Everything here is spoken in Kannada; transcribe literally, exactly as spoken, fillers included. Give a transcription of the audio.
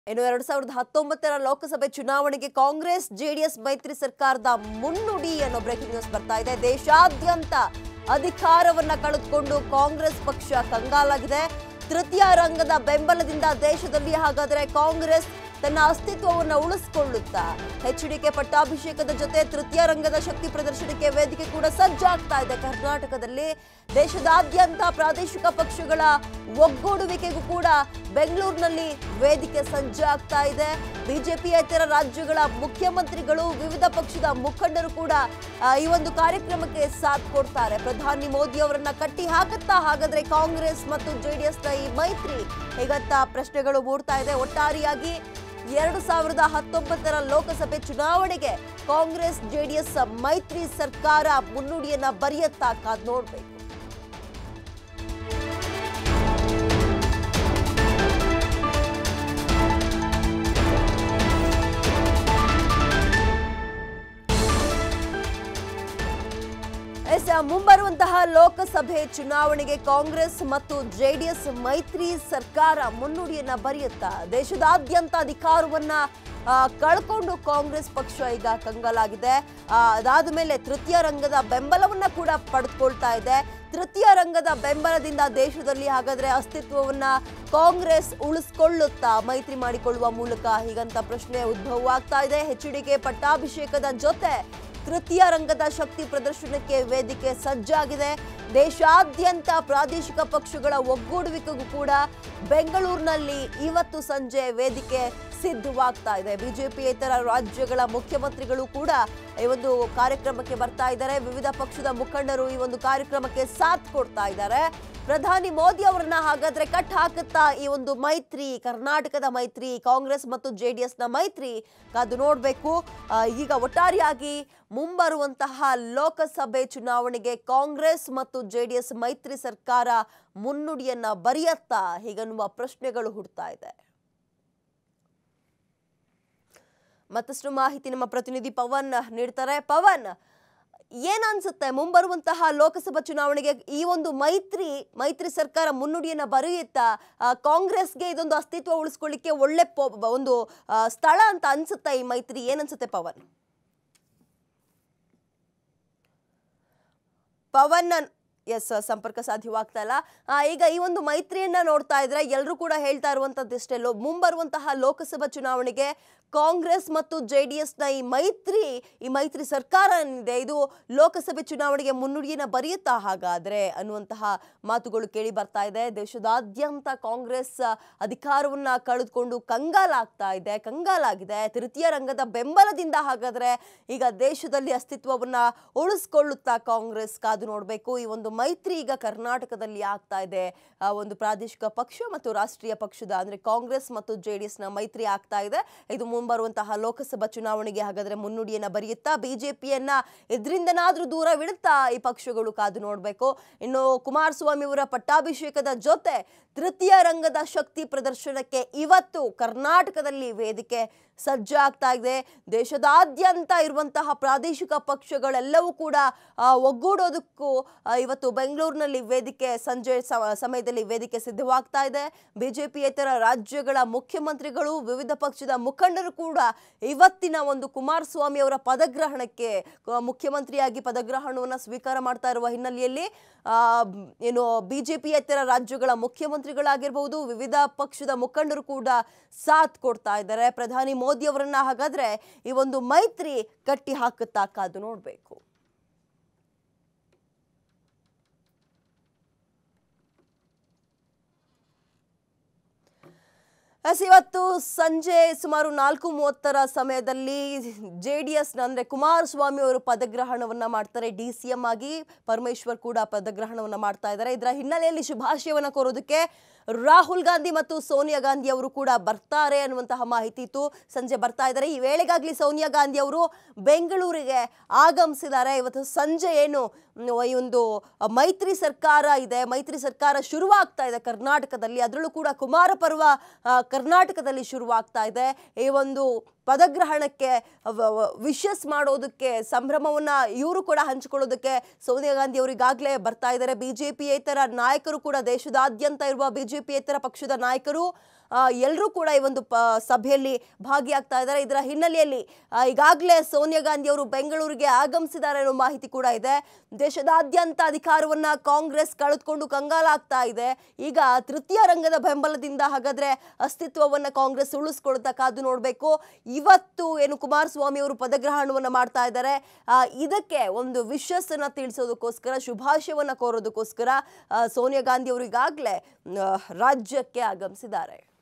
ಇನ್ನು ಎರಡು ಸಾವಿರದ ಹತ್ತೊಂಬತ್ತರ ಲೋಕಸಭೆ ಚುನಾವಣೆಗೆ ಕಾಂಗ್ರೆಸ್ ಜೆಡಿಎಸ್ ಮೈತ್ರಿ ಸರ್ಕಾರದ ಮುನ್ನುಡಿ ಅನ್ನೋ ಬ್ರೇಕಿಂಗ್ ನ್ಯೂಸ್ ಬರ್ತಾ ಇದೆ. ದೇಶಾದ್ಯಂತ ಅಧಿಕಾರವನ್ನ ಕಳೆದುಕೊಂಡು ಕಾಂಗ್ರೆಸ್ ಪಕ್ಷ ಕಂಗಾಲಾಗಿದೆ. ತೃತೀಯ ರಂಗದ ಬೆಂಬಲದಿಂದ ದೇಶದಲ್ಲಿ ಹಾಗಾದರೆ ಕಾಂಗ್ರೆಸ್ ತನ್ನ ಅಸ್ತಿತ್ವವನ್ನು ಉಳಿಸಿಕೊಳ್ಳುತ್ತಾ ಎಚ್ಡಿಕೆ ಪಟ್ಟಾಭಿಷೇಕದ ಜೊತೆ ತೃತೀಯ ರಂಗದ ಶಕ್ತಿ ಪ್ರದರ್ಶನಕ್ಕೆ ವೇದಿಕೆ ಕೂಡ ಸಜ್ಜಾಗ್ತಾ ಇದೆ. ಕರ್ನಾಟಕದಲ್ಲಿ ದೇಶದಾದ್ಯಂತ ಪ್ರಾದೇಶಿಕ ಪಕ್ಷಗಳ ಒಗ್ಗೂಡುವಿಕೆಗೂ ಕೂಡ ಬೆಂಗಳೂರಿನಲ್ಲಿ ವೇದಿಕೆ ಸಜ್ಜಾಗ್ತಾ ಇದೆ. ಬಿಜೆಪಿಯೇತರ ರಾಜ್ಯಗಳ ಮುಖ್ಯಮಂತ್ರಿಗಳು ವಿವಿಧ ಪಕ್ಷದ ಮುಖಂಡರು ಕೂಡ ಈ ಒಂದು ಕಾರ್ಯಕ್ರಮಕ್ಕೆ ಸಾಥ್ ಕೊಡ್ತಾರೆ. ಪ್ರಧಾನಿ ಮೋದಿ ಅವರನ್ನ ಕಟ್ಟಿ ಹಾಕುತ್ತಾ ಹಾಗಾದ್ರೆ ಕಾಂಗ್ರೆಸ್ ಮತ್ತು ಜೆಡಿಎಸ್ನ ಈ ಮೈತ್ರಿ ಹೀಗಂತ ಪ್ರಶ್ನೆಗಳು ಮೂಡ್ತಾ ಇದೆ. ಒಟ್ಟಾರೆಯಾಗಿ ಎರಡು ಸಾವಿರದ ಹತ್ತೊಂಬತ್ತರ ಲೋಕಸಭೆ ಚುನಾವಣೆಗೆ ಕಾಂಗ್ರೆಸ್ ಜೆಡಿಎಸ್ ಮೈತ್ರಿ ಸರ್ಕಾರ ಮುನ್ನುಡಿಯನ್ನ ಬರೆಯತ್ತಾ ಕಾದ್ ನೋಡ್ಬೇಕು. ಮುಂಬರುವಂತಹ ಲೋಕಸಭೆ ಚುನಾವಣೆಗೆ ಕಾಂಗ್ರೆಸ್ ಮತ್ತು ಜೆಡಿಎಸ್ ಮೈತ್ರಿ ಸರ್ಕಾರ ಮುನ್ನುಡಿಯನ್ನ ಬರೆಯುತ್ತಾ ದೇಶದಾದ್ಯಂತ ಅಧಿಕಾರವನ್ನ ಕಳ್ಕೊಂಡು ಕಾಂಗ್ರೆಸ್ ಪಕ್ಷ ಈಗ ಕಂಗಾಲಾಗಿದೆ. ಅದಾದ ಮೇಲೆ ತೃತೀಯ ರಂಗದ ಬೆಂಬಲವನ್ನ ಕೂಡ ಪಡೆದುಕೊಳ್ತಾ ಇದೆ. ತೃತೀಯ ರಂಗದ ಬೆಂಬಲದಿಂದ ದೇಶದಲ್ಲಿ ಹಾಗಾದ್ರೆ ಅಸ್ತಿತ್ವವನ್ನ ಕಾಂಗ್ರೆಸ್ ಉಳಿಸಿಕೊಳ್ಳುತ್ತಾ ಮೈತ್ರಿ ಮಾಡಿಕೊಳ್ಳುವ ಮೂಲಕ ಹೀಗಂತ ಪ್ರಶ್ನೆ ಉದ್ಭವವಾಗ್ತಾ ಇದೆ. ಎಚ್ಡಿಕೆ ಪಟ್ಟಾಭಿಷೇಕದ ಜೊತೆ ತೃತೀಯ ರಂಗದ ಶಕ್ತಿ ಪ್ರದರ್ಶನಕ್ಕೆ ವೇದಿಕೆ ಸಜ್ಜಾಗಿದೆ. ದೇಶಾದ್ಯಂತ ಪ್ರಾದೇಶಿಕ ಪಕ್ಷಗಳ ಒಗ್ಗೂಡುವಿಕೆಗೂ ಕೂಡ ಬೆಂಗಳೂರಿನಲ್ಲಿ ಇವತ್ತು ಸಂಜೆ ವೇದಿಕೆ ಸಿದ್ಧವಾಗ್ತಾ ಇದೆ. ಬಿಜೆಪಿಯೇತರ ರಾಜ್ಯಗಳ ಮುಖ್ಯಮಂತ್ರಿಗಳು ಕೂಡ ಈ ಒಂದು ಕಾರ್ಯಕ್ರಮಕ್ಕೆ ಬರ್ತಾ ಇದ್ದಾರೆ. ವಿವಿಧ ಪಕ್ಷದ ಮುಖಂಡರು ಈ ಒಂದು ಕಾರ್ಯಕ್ರಮಕ್ಕೆ ಸಾಥ್ ಕೊಡ್ತಾ ಇದ್ದಾರೆ. ಪ್ರಧಾನಿ ಮೋದಿ ಅವರನ್ನ ಹಾಗಾದ್ರೆ ಕಟ್ ಹಾಕುತ್ತಾ ಈ ಒಂದು ಮೈತ್ರಿ, ಕರ್ನಾಟಕದ ಮೈತ್ರಿ, ಕಾಂಗ್ರೆಸ್ ಮತ್ತು ಜೆಡಿಎಸ್ನ ಮೈತ್ರಿ ಕಾದು ನೋಡಬೇಕು. ಈಗ ಒಟ್ಟಾರೆಯಾಗಿ ಮುಂಬರುವಂತಹ ಲೋಕಸಭೆ ಚುನಾವಣೆಗೆ ಕಾಂಗ್ರೆಸ್ ಮತ್ತು ಜೆಡಿಎಸ್ ಮೈತ್ರಿ ಸರ್ಕಾರ ಮುನ್ನುಡಿಯನ್ನ ಬರೆಯತ್ತಾ ಹೀಗನ್ನುವ ಪ್ರಶ್ನೆಗಳು ಹುಡ್ತಾ ಇದೆ. ಮತ್ತಷ್ಟು ಮಾಹಿತಿ ನಮ್ಮ ಪ್ರತಿನಿಧಿ ಪವನ್ ನೀಡ್ತಾರೆ. ಪವನ್, ಏನ್ ಅನ್ಸುತ್ತೆ ಮುಂಬರುವಂತಹ ಲೋಕಸಭಾ ಚುನಾವಣೆಗೆ ಈ ಒಂದು ಮೈತ್ರಿ ಮೈತ್ರಿ ಸರ್ಕಾರ ಮುನ್ನುಡಿಯನ್ನ ಬರೆಯುತ್ತಾ ಕಾಂಗ್ರೆಸ್ಗೆ ಇದೊಂದು ಅಸ್ತಿತ್ವ ಉಳಿಸ್ಕೊಳ್ಳಿಕ್ಕೆ ಒಳ್ಳೆ ಒಂದು ಸ್ಥಳ ಅಂತ ಅನ್ಸುತ್ತಾ ಈ ಮೈತ್ರಿ? ಏನ್ ಅನ್ಸುತ್ತೆ ಪವನ್? ಪವನ್ ಎಸ್, ಸಂಪರ್ಕ ಸಾಧ್ಯವಾಗ್ತಾ ಇಲ್ಲ. ಈಗ ಈ ಒಂದು ಮೈತ್ರಿಯನ್ನ ನೋಡ್ತಾ ಇದ್ರೆ ಎಲ್ಲರೂ ಕೂಡ ಹೇಳ್ತಾ ಇರುವಂತದ್ದಿಷ್ಟೇ, ಮುಂಬರುವಂತಹ ಲೋಕಸಭಾ ಚುನಾವಣೆಗೆ ಕಾಂಗ್ರೆಸ್ ಮತ್ತು ಜೆಡಿಎಸ್ನ ಈ ಮೈತ್ರಿ ಈ ಮೈತ್ರಿ ಸರ್ಕಾರ ಏನಿದೆ ಇದು ಲೋಕಸಭೆ ಚುನಾವಣೆಗೆ ಮುನ್ನುಡಿಯನ್ನ ಬರೆಯುತ್ತಾ ಹಾಗಾದ್ರೆ ಅನ್ನುವಂತಹ ಮಾತುಗಳು ಕೇಳಿ ಬರ್ತಾ ಇದೆ. ದೇಶದಾದ್ಯಂತ ಕಾಂಗ್ರೆಸ್ ಅಧಿಕಾರವನ್ನ ಕಳೆದುಕೊಂಡು ಕಂಗಾಲಾಗ್ತಾ ಇದೆ ಕಂಗಾಲಾಗಿದೆ ತೃತೀಯ ರಂಗದ ಬೆಂಬಲದಿಂದ ಹಾಗಾದ್ರೆ ಈಗ ದೇಶದಲ್ಲಿ ಅಸ್ತಿತ್ವವನ್ನ ಉಳಿಸ್ಕೊಳ್ಳುತ್ತಾ ಕಾಂಗ್ರೆಸ್ ಕಾದು ನೋಡಬೇಕು. ಈ ಒಂದು ಮೈತ್ರಿ ಈಗ ಕರ್ನಾಟಕದಲ್ಲಿ ಆಗ್ತಾ ಇದೆ. ಒಂದು ಪ್ರಾದೇಶಿಕ ಪಕ್ಷ ಮತ್ತು ರಾಷ್ಟ್ರೀಯ ಪಕ್ಷದ ಅಂದ್ರೆ ಕಾಂಗ್ರೆಸ್ ಮತ್ತು ಜೆಡಿಎಸ್ನ ಮೈತ್ರಿ ಆಗ್ತಾ ಇದೆ. ಇದು ಮುಂಬರುವಂತಹ ಲೋಕಸಭಾ ಚುನಾವಣೆಗೆ ಹಾಗಾದ್ರೆ ಮುನ್ನುಡಿಯನ್ನ ಬರೆಯುತ್ತಾ ಬಿಜೆಪಿಯನ್ನ ಇದರಿಂದನಾದ್ರೂ ದೂರವಿಡುತ್ತಾ ಈ ಪಕ್ಷಗಳು ಕಾದು ನೋಡಬೇಕು. ಇನ್ನು ಕುಮಾರಸ್ವಾಮಿ ಅವರ ಪಟ್ಟಾಭಿಷೇಕದ ಜೊತೆ ತೃತೀಯ ರಂಗದ ಶಕ್ತಿ ಪ್ರದರ್ಶನಕ್ಕೆ ಇವತ್ತು ಕರ್ನಾಟಕದಲ್ಲಿ ವೇದಿಕೆ ಸಜ್ಜಾಗ್ತಾ ಇದೆ. ದೇಶದಾದ್ಯಂತ ಇರುವಂತಹ ಪ್ರಾದೇಶಿಕ ಪಕ್ಷಗಳೆಲ್ಲವೂ ಕೂಡ ಒಗ್ಗೂಡೋದಕ್ಕೂ ಇವತ್ತು ಬೆಂಗಳೂರಿನಲ್ಲಿ ವೇದಿಕೆ ಸಂಜೆ ಸಮಯದಲ್ಲಿ ವೇದಿಕೆ ಸಿದ್ಧವಾಗ್ತಾ ಇದೆ. ಬಿಜೆಪಿಯೇತರ ರಾಜ್ಯಗಳ ಮುಖ್ಯಮಂತ್ರಿಗಳು ವಿವಿಧ ಪಕ್ಷದ ಮುಖಂಡರು ಕೂಡ ಇವತ್ತಿನ ಒಂದು ಕುಮಾರಸ್ವಾಮಿ ಅವರ ಪದಗ್ರಹಣಕ್ಕೆ ಮುಖ್ಯಮಂತ್ರಿಯಾಗಿ ಪದಗ್ರಹಣವನ್ನು ಸ್ವೀಕಾರ ಮಾಡ್ತಾ ಇರುವ ಹಿನ್ನೆಲೆಯಲ್ಲಿ ಏನು ಬಿಜೆಪಿಯೇತರ ರಾಜ್ಯಗಳ ಮುಖ್ಯಮಂತ್ರಿಗಳಾಗಿರ್ಬಹುದು ವಿವಿಧ ಪಕ್ಷದ ಮುಖಂಡರು ಕೂಡ ಸಾಥ್ ಕೊಡ್ತಾ ಇದ್ದಾರೆ. ಪ್ರಧಾನಿ ಮೋದಿ ಅವರನ್ನ ಹಾಗಾದ್ರೆ ಈ ಒಂದು ಮೈತ್ರಿ ಕಟ್ಟಿ ಹಾಕುತ್ತಾ ಕಾದು ನೋಡ್ಬೇಕು. ಇವತ್ತು ಸಂಜೆ ಸುಮಾರು ನಾಲ್ಕು ಮೂವತ್ತರ ಸಮಯದಲ್ಲಿ ಜೆಡಿಎಸ್ ಅಂದ್ರೆ ಕುಮಾರಸ್ವಾಮಿ ಅವರು ಪದಗ್ರಹಣವನ್ನ ಮಾಡ್ತಾರೆ. ಡಿ ಸಿ ಎಂ ಆಗಿ ಪರಮೇಶ್ವರ್ ಕೂಡ ಪದಗ್ರಹಣವನ್ನ ಮಾಡ್ತಾ ಇದ್ದಾರೆ. ಇದರ ಹಿನ್ನೆಲೆಯಲ್ಲಿ ಶುಭಾಶಯವನ್ನ ಕೋರೋದಕ್ಕೆ ರಾಹುಲ್ ಗಾಂಧಿ ಮತ್ತು ಸೋನಿಯಾ ಗಾಂಧಿ ಅವರು ಕೂಡ ಬರ್ತಾರೆ ಅನ್ನುವಂತಹ ಮಾಹಿತಿ ಇತ್ತು. ಸಂಜೆ ಬರ್ತಾ ಇದ್ದಾರೆ. ಈ ವೇಳೆಗಾಗ್ಲಿ ಸೋನಿಯಾ ಗಾಂಧಿ ಅವರು ಬೆಂಗಳೂರಿಗೆ ಆಗಮಿಸಿದ್ದಾರೆ. ಇವತ್ತು ಸಂಜೆ ಏನು ಈ ಒಂದು ಮೈತ್ರಿ ಸರ್ಕಾರ ಇದೆ, ಮೈತ್ರಿ ಸರ್ಕಾರ ಶುರುವಾಗ್ತಾ ಇದೆ ಕರ್ನಾಟಕದಲ್ಲಿ, ಅದರಲ್ಲೂ ಕೂಡ ಕುಮಾರ ಪರ್ವ ಕರ್ನಾಟಕದಲ್ಲಿ ಶುರುವಾಗ್ತಾ ಇದೆ. ಈ ಒಂದು ಪದಗ್ರಹಣಕ್ಕೆ ವಿಶಸ್ ಮಾಡೋದಕ್ಕೆ ಸಂಭ್ರಮವನ್ನ ಇವರು ಕೂಡ ಹಂಚಿಕೊಳ್ಳೋದಕ್ಕೆ ಸೋನಿಯಾ ಗಾಂಧಿ ಅವರು ಈಗಾಗಲೇ ಬರ್ತಾ ಇದ್ದಾರೆ. ಬಿಜೆಪಿಯೇತರ ನಾಯಕರು ಕೂಡ ದೇಶದಾದ್ಯಂತ ಇರುವ ಬಿಜೆಪಿಯೇತರ ಪಕ್ಷದ ನಾಯಕರು ಎಲ್ಲರೂ ಕೂಡ ಈ ಒಂದು ಸಭೆಯಲ್ಲಿ ಭಾಗಿಯಾಗ್ತಾ ಇದ್ದಾರೆ. ಇದರ ಹಿನ್ನೆಲೆಯಲ್ಲಿ ಈಗಾಗಲೇ ಸೋನಿಯಾ ಗಾಂಧಿ ಅವರು ಬೆಂಗಳೂರಿಗೆ ಆಗಮಿಸಿದ್ದಾರೆ ಅನ್ನೋ ಮಾಹಿತಿ ಕೂಡ ಇದೆ. ದೇಶದಾದ್ಯಂತ ಅಧಿಕಾರವನ್ನ ಕಾಂಗ್ರೆಸ್ ಕಳೆದುಕೊಂಡು ಕಂಗಾಲಾಗ್ತಾ ಇದೆ. ಈಗ ತೃತೀಯ ರಂಗದ ಬೆಂಬಲದಿಂದ ಹಾಗಾದ್ರೆ ಅಸ್ತಿತ್ವವನ್ನ ಕಾಂಗ್ರೆಸ್ ಉಳಿಸ್ಕೊಳ್ತಾ ಕಾದು ನೋಡಬೇಕು. ಇವತ್ತು ಏನು ಕುಮಾರಸ್ವಾಮಿ ಅವರು ಪದಗ್ರಹಣವನ್ನ ಮಾಡ್ತಾ ಇದ್ದಾರೆ, ಇದಕ್ಕೆ ಒಂದು ವಿಶಸ್ ಅನ್ನ ತಿಳಿಸೋದಕ್ಕೋಸ್ಕರ, ಶುಭಾಶಯವನ್ನ ಕೋರೋದಕ್ಕೋಸ್ಕರ ಸೋನಿಯಾ ಗಾಂಧಿ ಅವರು ಈಗಾಗಲೇ ರಾಜ್ಯಕ್ಕೆ ಆಗಮಿಸಿದ್ದಾರೆ.